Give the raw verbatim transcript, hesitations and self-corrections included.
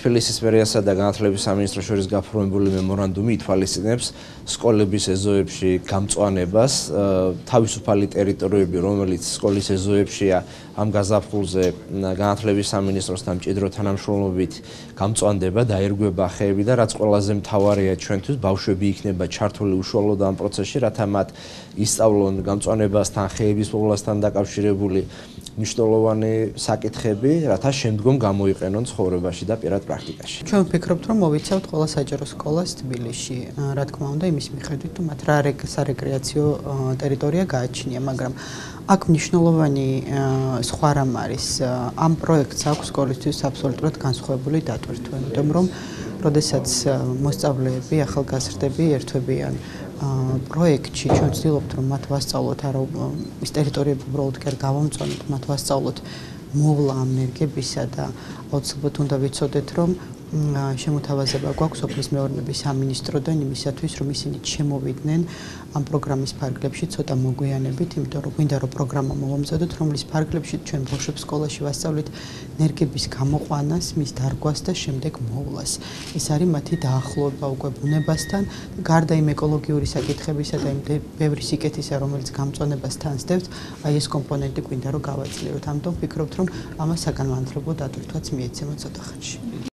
თბილისის მერიასა და განათლების სამინისტროს შორის გაფორმებული მემორანდუმი ითვალისწინებს სკოლების ეზოებში გამწვანებას, თავისუფალი ტერიტორიები, რომელიც სკოლის ეზოებშია, ამ გაზაფხულზე განათლების სამინისტროსთან მჭიდრო თანამშრომლობით გამწვანდება, დაერგვება ხეები და რაც ყველაზე მთავარია ჩვენთვის, ბავშვები იქნება ჩართული უშუალოდ ამ პროცესში, რათა მათ ისწავლონ გამწვანებასთან, ხეების პოვლასთან დაკავშირებული მნიშვნელოვანი საკითხები, რათა შემდგომ გამოიყენონ ცხოვრებაში და პირად პრაქტიკაში. ჩვენ ვფიქრობთ, რომ მოვიცავთ ყველა საჯარო სკოლას თბილისში. რა თქმა უნდა, იმის მიხედვით, თუ მათ რა სარეკრეაციო ტერიტორია გააჩნია, მაგრამ აქ მნიშვნელოვანი სხვა რამ არის. ამ პროექტს აქვს სკოლისთვის აბსოლუტურად განსხვავებული დატვირთვა, იმიტომ რომ როდესაც მოსწავლეები, ახალგაზრდები ერთვებიან პროექტში, ჩვენ ვცდილობთ, რომ მათ ვასწავლოთ, არა ის ტერიტორიები უბრალოდ კი არ გავამწვანოთ, მათ ვასწავლოთ მოვლა ამ ნერგებისა და აუცილებლად უნდა ვიცოდეთ, რომ შემოთავაზება გვაქვს სოფლის მეურნეობის სამინისტროდან იმისათვის, რომ ისინი შემოვიდნენ ამ პროგრამის ფარგლებში ცოტა მოგვიანებით, იმიტომ რომ გვინდა რომ პროგრამა მოვამზადოთ, რომლის ფარგლებში ჩვენ ბავშვებს სკოლაში ვასწავლით ნერგების გამოყვანას, მის დარგვას და შემდეგ მოვლას. ეს არის მათი დაახლოება უკვე ბუნებასთან, გარდა იმ ეკოლოგიური საკითხებისა და იმ ბევრი სიკეთისა, რომელიც გამწვანებას თანსდევს, აი ეს კომპონენტი გვინდა რომ გავაძლიეროთ. ამიტომ ვფიქრობთ, რომ ამას საგანმანათლებლო დატვირთვაც მიეცემოთ ცოტა ხანში.